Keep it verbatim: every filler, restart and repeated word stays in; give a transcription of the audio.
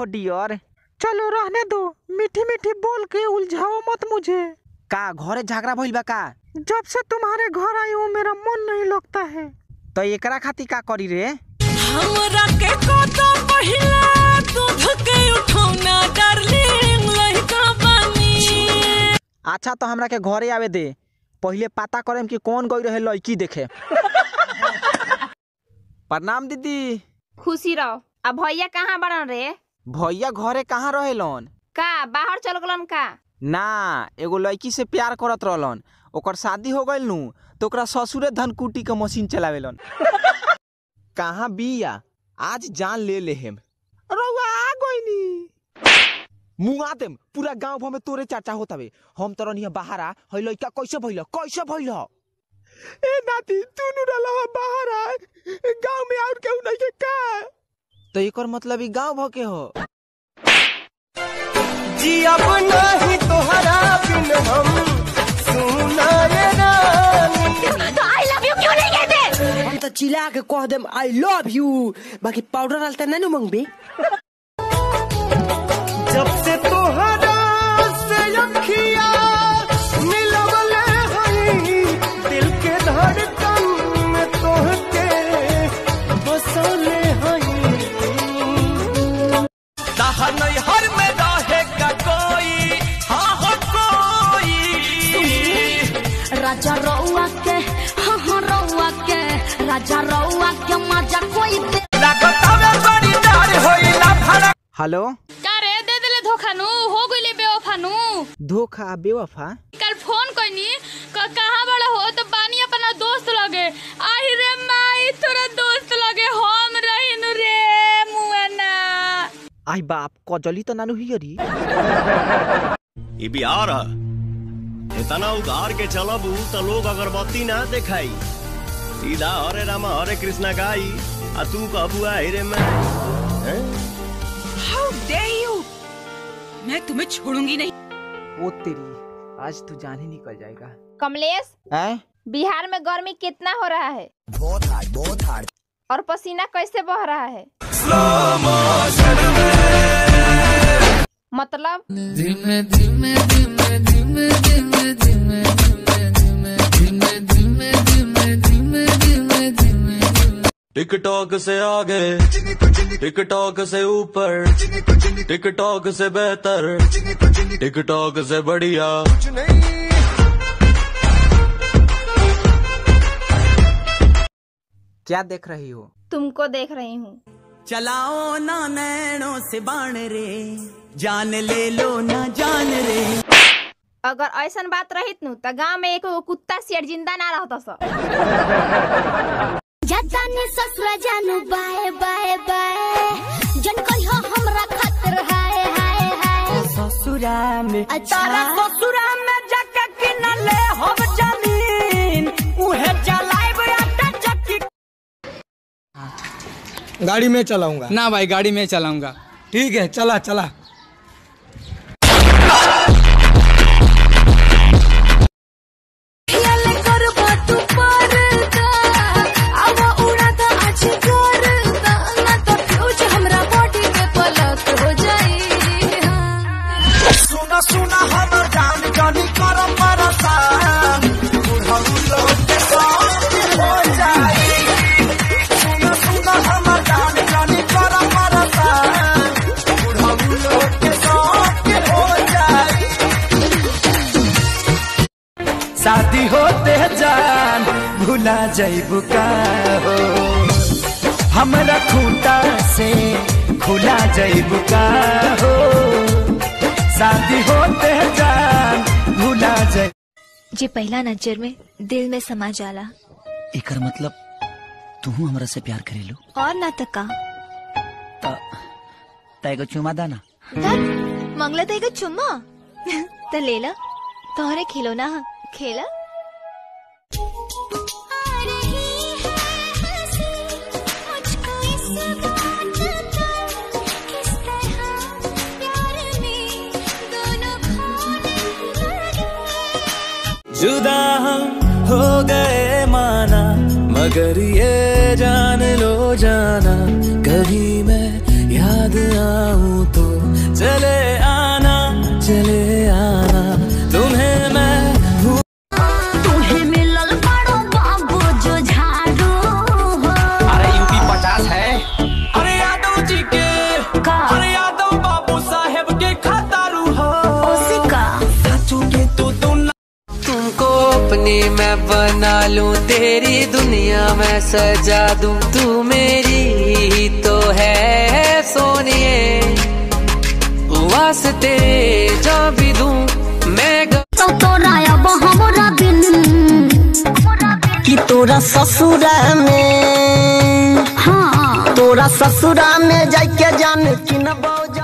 हो डियर? चलो रहने दो, मीठी मीठी बोल के उलझाओ मत मुझे। का घरे झगड़ा भइल बा का? जब से तुम्हारे घर आई हूँ मेरा मन नहीं लगता है। तो एकरा खातिर का करी रे? हमरा के कोतो पहिला दूध के उठौना डार्लिंग लइका बानी। अच्छा तो हमरा के घरे आवे दे, पहले पता करेम कि कौन गई रहे लड़की देखे। प्रणाम दीदी। खुशी रहो। अब भैया कहाँ बड़न रे? भैया घरे कहाँ रहेलन? का बाहर चल गलन का? ना, एगो लड़की से प्यार करत रहलन, ओकर शादी हो गइल नु तो ओकरा ससुरे धनकुटी के मशीन चलावेलन। कहाँ बिया? आज जान ले लेहेम। रउआ आ गइनी। मुआ देम, पूरा गांव भर में तोरे चर्चा होतावे। हम तो रनिया बाहर आ, हई लइका कैसे भइल? कैसे भइल? ए नाती तू नु रहला बाहर आ, गांव में और केहू नहीं के का? तो एकर मतलब ई गांव भ के हो। जी अब नहीं तोहरा बिन हम सुना रे रानी। तो आई लव यू क्यों नहीं कहते? हम तो चिल्ला के कह देम आई लव यू, बाकी पाउडर डालते नहीं मंगबे। जब से तोहरा से अखिया मिलवले हई, दिल के धड़कन में तोहके बसले हई। दाहा नहीं हर में रहेगा कोई, हाँ हो कोई। राजा रउआ के, हाँ हाँ रउआ के, राजा रउआ के मजा कोई दे। हेलो, धोखा नु हो गइले बेवफा नु। धोखा बेवफा? कल फोन कइनी क कहां बड़ा हो तो बानी अपना दोस्त लगे। आई रे माई तोरा दोस्त लगे हम रहिनु रे मुआना। आई बाप कजली तो नानु हियरी। ई बिहार है, इतना उधार के चलबू तो लोग अगरबत्ती ना दिखाई, सीधा हरे राम हरे कृष्णा गाई आ तू कहबू आई रे माई। How dare you? मैं तुम्हें छोड़ूंगी नहीं। ओ तेरी, आज तू जान ही निकल जाएगा। कमलेश, हैं? बिहार में गर्मी कितना हो रहा है? बहुत हार्ड, बहुत हार्ड। और पसीना कैसे बह रहा है? मतलब धीमे धीमे धीमे धीमे धीमे धीमे धीमे धीमे धीमे धीमे धीमे धीमे धीमे। टिकटॉक से आगे, टिकटॉक से ऊपर, टिकटॉक से बेहतर, टिकटॉक से बढ़िया। क्या देख रही हो? तुमको देख रही हूँ। चलाओ ना नैनों से बाण रे, जान ले लो ना जान रे। अगर ऐसन बात रहित नु त गांव में एक कुत्ता शेर जिंदा ना रहता सा। जाने ससुरा जानू बाय बाय बाय, जन कहियो हमरा खातिर हाय हाय हाय। ससुरा में तारा ससुरा में जाके किनले हम जमीन, उहे जलाइब आटा चक्की। गाड़ी में चलाऊंगा। ना भाई गाड़ी में चलाऊंगा। ठीक है चला चला। सुना सुना हमर जान जानी कर परेशान, बुढ़ऊ लोग के साथ हो जाई। सुना सुना हमर जान जानी कर परेशान, बुढ़ऊ लोग के साथ हो जाई। शादी होते जान भुला जाइबू का हो, हमरा खूंटा से खुला जाइबू का हो। शादी होते जान भुला जाए। जे पहला नजर में दिल में समा जाला। एकर मतलब तू हमरा से प्यार करेलू? और ना तका। त तैगो चुमा दाना। मंगला तैगो चुम्मा त लेला, तोहरे खिलौना खेला। जुदा हम हो गए मगर ये जान लो जाना कभी मैं याद आऊं तो चले आना चले आना तुम्हें मैं तुम्हें मिलल बड़ो बाबू जो झाड़ू हो। अरे यूपी पचास है। अरे यादव जी के का अरे यादव बाबू साहेब के खतारू हो। ओसिका साचू के तू तू न... तुमको अपनी मैं बना लूं तेरी दुनिया में सजा दूं तू मेरी ही तो है सोनिए वास्ते जो भी दूं मैं तो तोरा अब हमरा बिन कि तोरा ससुरा में हाँ तोरा ससुरा में जाके जान कि न बौजा